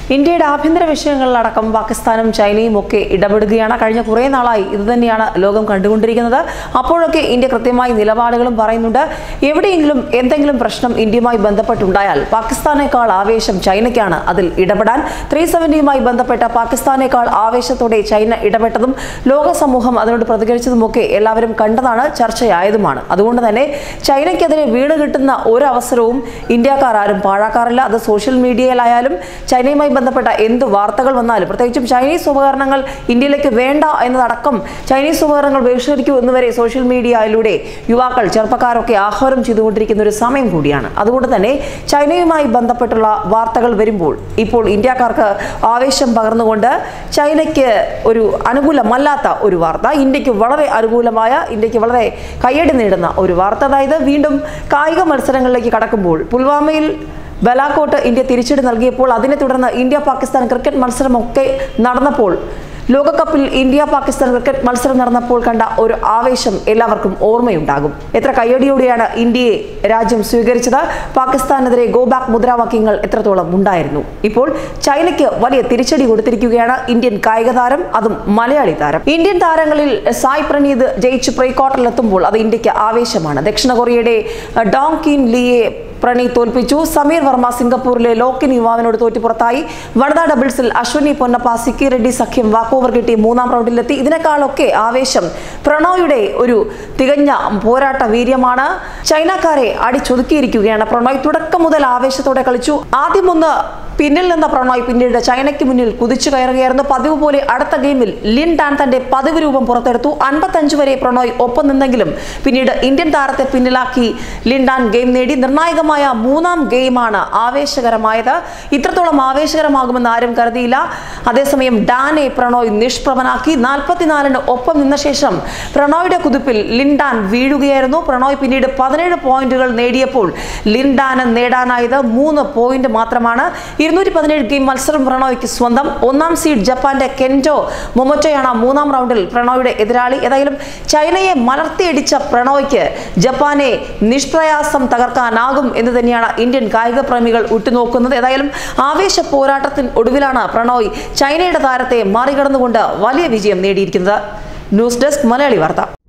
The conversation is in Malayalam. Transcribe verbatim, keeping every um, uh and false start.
ഇന്ത്യയുടെ ആഭ്യന്തര വിഷയങ്ങളിലടക്കം പാകിസ്ഥാനും ചൈനയും ഒക്കെ ഇടപെടുകയാണ്. കഴിഞ്ഞ കുറേ നാളായി ഇതുതന്നെയാണ് ലോകം കണ്ടുകൊണ്ടിരിക്കുന്നത്. അപ്പോഴൊക്കെ ഇന്ത്യ കൃത്യമായി നിലപാടുകളും പറയുന്നുണ്ട്. എവിടെയെങ്കിലും എന്തെങ്കിലും പ്രശ്നം ഇന്ത്യയുമായി ബന്ധപ്പെട്ടുണ്ടായാൽ പാകിസ്ഥാനേക്കാൾ ആവേശം ചൈനയ്ക്കാണ് അതിൽ ഇടപെടാൻ. ത്രീ സെവന്റിയുമായി ബന്ധപ്പെട്ട പാകിസ്ഥാനേക്കാൾ ആവേശത്തോടെ ചൈന ഇടപെട്ടതും ലോക സമൂഹം അതിനോട് പ്രതികരിച്ചതുമൊക്കെ എല്ലാവരും കണ്ടതാണ്, ചർച്ചയായതുമാണ്. അതുകൊണ്ട് തന്നെ ചൈനയ്ക്കെതിരെ വീണ് കിട്ടുന്ന ഒരു അവസരവും ഇന്ത്യക്കാർ ആരും പാഴാക്കാറില്ല. അത് സോഷ്യൽ മീഡിയയിലായാലും ചൈനയുമായി ബന്ധപ്പെട്ട എന്ത് വാർത്തകൾ വന്നാലും, പ്രത്യേകിച്ചും ചൈനീസ് ഉപകരണങ്ങൾ ഇന്ത്യയിലേക്ക് വേണ്ട എന്നതടക്കം ചൈനീസ് ഉപകരണങ്ങൾ ബഹിഷ്കരിക്കൂ എന്നുവരെ സോഷ്യൽ മീഡിയയിലൂടെ യുവാക്കൾ ചെറുപ്പക്കാരൊക്കെ ആഹ്വാനം ചെയ്തുകൊണ്ടിരിക്കുന്ന ഒരു സമയം കൂടിയാണ്. അതുകൊണ്ട് തന്നെ ചൈനയുമായി ബന്ധപ്പെട്ടുള്ള വാർത്തകൾ വരുമ്പോൾ ഇപ്പോൾ ഇന്ത്യക്കാർക്ക് ആവേശം പകർന്നുകൊണ്ട് ചൈനയ്ക്ക് ഒരു അനുകൂലമല്ലാത്ത ഒരു വാർത്ത, ഇന്ത്യക്ക് വളരെ അനുകൂലമായ, ഇന്ത്യക്ക് വളരെ കയ്യടി നേടുന്ന ഒരു വാർത്ത. അതായത് വീണ്ടും കായിക മത്സരങ്ങളിലേക്ക് കടക്കുമ്പോൾ പുൽവാമയിൽ ബലാക്കോട്ട് ഇന്ത്യ തിരിച്ചടി നൽകിയപ്പോൾ അതിനെ തുടർന്ന് ഇന്ത്യ പാകിസ്ഥാൻ ക്രിക്കറ്റ് മത്സരമൊക്കെ നടന്നപ്പോൾ, ലോകകപ്പിൽ ഇന്ത്യ പാകിസ്ഥാൻ ക്രിക്കറ്റ് മത്സരം നടന്നപ്പോൾ കണ്ട ഒരു ആവേശം എല്ലാവർക്കും ഓർമ്മയുണ്ടാകും. എത്ര കയ്യടിയോടെയാണ് ഇന്ത്യയെ രാജ്യം സ്വീകരിച്ചത്. പാകിസ്ഥാനെതിരെ ഗോ ബാക്ക് മുദ്രാവാക്യങ്ങൾ എത്രത്തോളം ഉണ്ടായിരുന്നു. ഇപ്പോൾ ചൈനയ്ക്ക് വലിയ തിരിച്ചടി കൊടുത്തിരിക്കുകയാണ് ഇന്ത്യൻ കായിക താരം, അതും മലയാളി താരം. ഇന്ത്യൻ താരങ്ങളിൽ സായ് പ്രണീത് ജയിച്ച് പ്രീ ക്വാർട്ടറിലെത്തുമ്പോൾ അത് ഇന്ത്യക്ക് ആവേശമാണ്. ദക്ഷിണ കൊറിയയുടെ ഡോങ് കിൻ ലിയെ പ്രണീത് തോൽപ്പിച്ചു. സമീർ വർമ്മ സിംഗപ്പൂരിലെ ലോക്കിൻ യുവാവിനോട് തോറ്റു പുറത്തായി. വനിതാ ഡബിൾസിൽ അശ്വിനി പൊന്നപ്പ സിക്കി റെഡ്ഡി സഖ്യം വാക്കോവർ കിട്ടി മൂന്നാം റൗണ്ടിലെത്തി. ഇതിനേക്കാളൊക്കെ ആവേശം പ്രണോയുടെ ഒരു തികഞ്ഞ പോരാട്ട വീര്യമാണ്. ചൈനക്കാരെ അടിച്ചൊതുക്കിയിരിക്കുകയാണ് പ്രണോയ്. തുടക്കം മുതൽ ആവേശത്തോടെ കളിച്ചു. ആദ്യം ഒന്ന് പിന്നിൽ നിന്ന പ്രണോയ് പിന്നീട് ചൈനയ്ക്ക് മുന്നിൽ കുതിച്ചു കയറുകയായിരുന്നു. പതിവ് പോലെ അടുത്ത ഗെയിമിൽ ലിൻ ഡാൻ തന്റെ പതിവ് രൂപം പുറത്തെടുത്തു. അൻപത്തഞ്ച് വരെ പ്രണോയ് ഒപ്പം നിന്നെങ്കിലും പിന്നീട് ഇന്ത്യൻ താരത്തെ പിന്നിലാക്കി ലിൻ ഡാൻ ഗെയിം നേടി. നിർണായകമായ മൂന്നാം ഗെയിമാണ് ആവേശകരമായത്. ഇത്രത്തോളം ആവേശകരമാകുമെന്ന് ആരും കരുതിയില്ല. അതേസമയം ഡാനെ പ്രണോയ് നിഷ്പ്രഭനാക്കി. നാൽപ്പത്തിനാലിന് ഒപ്പം നിന്ന ശേഷം പ്രണോയുടെ കുതിപ്പിൽ ലിൻ ഡാൻ വീഴുകയായിരുന്നു. പ്രണോയ് പിന്നീട് പതിനേഴ് പോയിന്റുകൾ നേടിയപ്പോൾ ലിൻ ഡാന് നേടാനായത് മൂന്ന് പോയിന്റ് മാത്രമാണ്. ഇരുന്നൂറ്റി പതിനേഴ് ഗെയിം മത്സരം പ്രണോയ്ക്ക് സ്വന്തം. ഒന്നാം സീഡ് ജപ്പാന്റെ കെൻറ്റോ മൊമോറ്റോയാണ് മൂന്നാം റൗണ്ടിൽ പ്രണോയുടെ എതിരാളി. ഏതായാലും ചൈനയെ മലർത്തിയടിച്ച പ്രണോയ്ക്ക് ജപ്പാനെ നിഷ്പ്രയാസം തകർക്കാനാകും എന്ന് തന്നെയാണ് ഇന്ത്യൻ കായിക പ്രേമികൾ ഉറ്റുനോക്കുന്നത്. ഏതായാലും ആവേശ പോരാട്ടത്തിന് ഒടുവിലാണ് പ്രണോയ് ചൈനയുടെ താരത്തെ മറികടന്നുകൊണ്ട് വലിയ വിജയം നേടിയിരിക്കുന്നത്. ന്യൂസ് ഡെസ്ക് മലയാളി വാർത്ത.